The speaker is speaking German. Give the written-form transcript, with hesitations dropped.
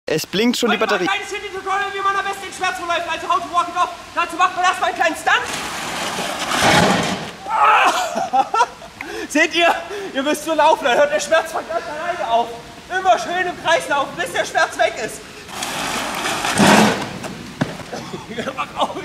Es blinkt schon die Batterie. Ein kleines Tutorial, wie man am besten den Schmerz verläuft, also how to walk it off. Dazu macht man erstmal einen kleinen Stunt. Seht ihr? Ihr müsst so laufen, dann hört der Schmerz von ganz alleine auf. Immer schön im Kreis laufen, bis der Schmerz weg ist. Mach auf.